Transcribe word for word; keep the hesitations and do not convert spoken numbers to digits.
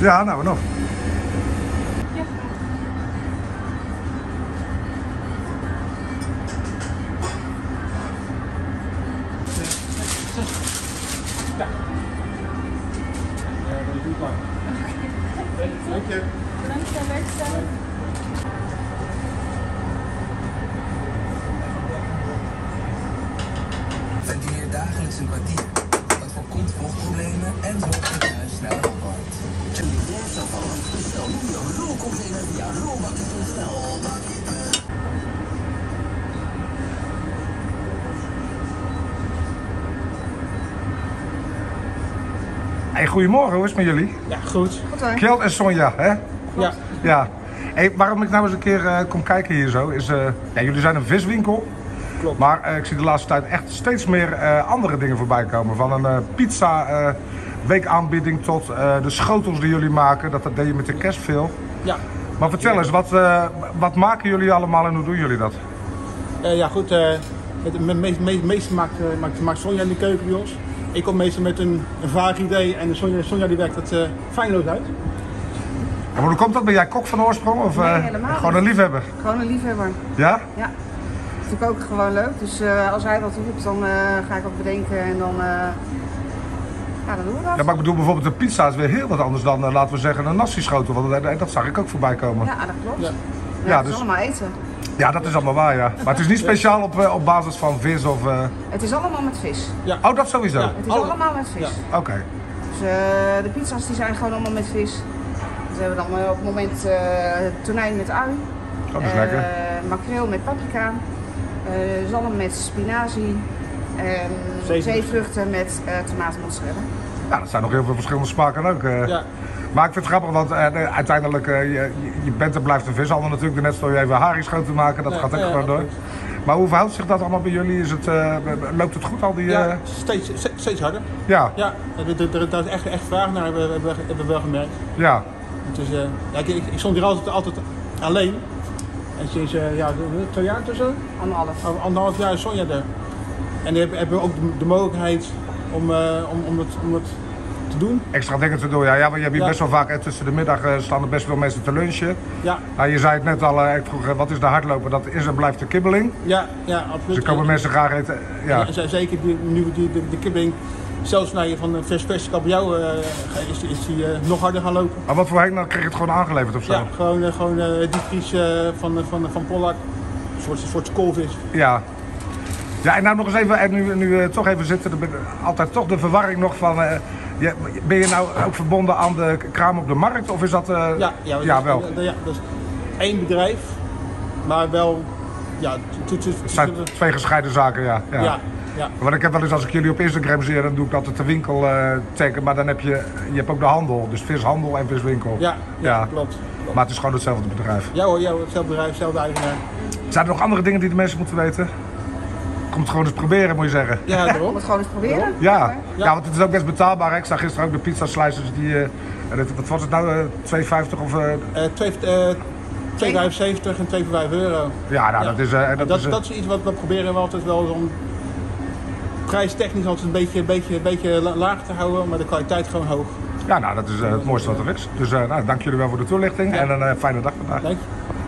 Ja, nou en nog. Ja. Ja. Ja, dat is niet lang. Dank je. Bedankt voor het wegstellen. Ventileer dagelijks een kwartier. Dat voorkomt vochtproblemen en zorgt dat je huis sneller opwarmt. Bestel nu een rolcontainer via rolbakken punt n l. Hey, goedemorgen, hoe is het met jullie? Ja, goed. Goed hoor. Kjeld en Sonja, hè? Ja. Ja. Hey, waarom ik nou eens een keer uh, kom kijken hier zo, is... Uh, ja, jullie zijn een viswinkel. Klopt. Maar uh, ik zie de laatste tijd echt steeds meer uh, andere dingen voorbij komen. Van een uh, pizza uh, weekaanbieding tot uh, de schotels die jullie maken. Dat, dat deed je met de kerst veel. Ja. Maar vertel eens, wat, uh, wat maken jullie allemaal en hoe doen jullie dat? Uh, ja, goed. Uh, het me, me, me, meeste maakt, uh, maakt, maakt Sonja in de keuken bij ons. Ik kom meestal met een, een vaag idee en Sonja, Sonja die werkt het uh, feilloos uit. En hoe komt dat? Ben jij kok van oorsprong of uh, Nee, helemaal gewoon niet. een liefhebber? Gewoon een liefhebber. Ja? Ja. Dat vind ik ook gewoon leuk. Dus uh, als hij wat roept, dan uh, ga ik wat bedenken en dan, uh, ja, dan doen we dat. Ja, maar ik bedoel bijvoorbeeld de pizza is weer heel wat anders dan, uh, laten we zeggen, een nasi-schotel. Want dat, dat zag ik ook voorbij komen. Ja, dat klopt. Ja. Ja, Ja, het is dus- allemaal eten. Ja, dat is allemaal waar, ja. Maar het is niet speciaal op, uh, op basis van vis of... Uh... Het is allemaal met vis. Ja. Oh, dat sowieso? Ja. Het is Alle- allemaal met vis. Ja. Oké. Dus uh, de pizza's die zijn gewoon allemaal met vis. Dus we hebben dan uh, op het moment uh, tonijn met ui. Oh, dat is uh, lekker. Makreel met paprika. Uh, zalm met spinazie. En Zeevruchten. zeevruchten met uh, tomatenmozzarella. Ja, dat zijn nog heel veel verschillende smaken ook. Uh. Ja. Maar ik vind het grappig, want uh, uiteindelijk, uh, je, je bent en blijft een vishandel natuurlijk. Net stond je even haring schoon te maken, dat Ja, gaat ook ja, gewoon door. absoluut. Maar hoe verhoudt zich dat allemaal bij jullie? Is het, uh, loopt het goed al die... Uh... Ja, steeds, steeds harder. Ja, Ja, daar is echt, echt vraag naar, hebben we, hebben, we- hebben we wel gemerkt. ja. Het is, uh, ja, ik, ik, ik stond hier altijd, altijd alleen. En sinds uh, ja, twee jaar of zo, Anderhalf. Al- anderhalf jaar is Sonja er. En dan hebben we ook de, de mogelijkheid om, uh, om, om, het, om het te doen. Extra dingen te doen, ja. Ja, maar je hebt hier Ja. best wel vaak, hè, tussen de middag uh, staan er best veel mensen te lunchen. Ja, Nou, je zei het net al, uh, ik vroeg, uh, wat is de hardlopen? Dat is en blijft de kibbeling. ja, ja, absoluut. Dus er komen mensen graag eten. Ja. Ja, zeker die, nu die, de, de kibbeling, zelfs naar je van de Vers Vers kabeljauw uh, is, is die uh, nog harder gaan lopen. Maar wat voor heen, dan kreeg je het gewoon aangeleverd of zo? Ja, gewoon, uh, gewoon uh, diepvries uh, van, van, van Pollack. Een soort, soort koolvis. Ja. Ja, en nou nog eens even, en nu, nu we toch even zitten, er ben altijd toch de verwarring nog van, uh, je, ben je nou ook verbonden aan de kraam op de markt of is dat, uh, Ja, ja, dat ja is- wel. Ja, dat is één bedrijf, maar wel, ja, to- to- Het zijn twee gescheiden zaken, ja. ja. ja, ja, Want ik heb wel eens, als ik jullie op Instagram zie, dan doe ik altijd de winkel uh, taggen, maar dan heb je, je hebt ook de handel, dus vishandel en viswinkel. ja, ja, Ja. klopt. Maar het is gewoon hetzelfde bedrijf. Ja hoor, ja, hoor, hetzelfde bedrijf, hetzelfde eigenaar. Zijn er nog andere dingen die de mensen moeten weten? Kom het gewoon eens proberen, moet je zeggen. Ja, Om daarom. het gewoon eens proberen. Ja, Ja. ja, want het is ook best betaalbaar. Hè? Ik zag gisteren ook de pizza slicers die, uh, wat was het nou, uh, twee vijftig of... Uh, Uh, twee uh, twee vijfenzeventig en twee voor vijf euro. ja, nou Ja. dat is... Uh, dat Dat, is uh, dat is iets wat we proberen we altijd wel om prijstechnisch altijd een beetje, beetje, beetje la- laag te houden, maar de kwaliteit gewoon hoog. ja, nou dat is uh, het mooiste wat er is. Dus uh, nou, dank jullie wel voor de toelichting Ja. en een uh, fijne dag vandaag. Dank je.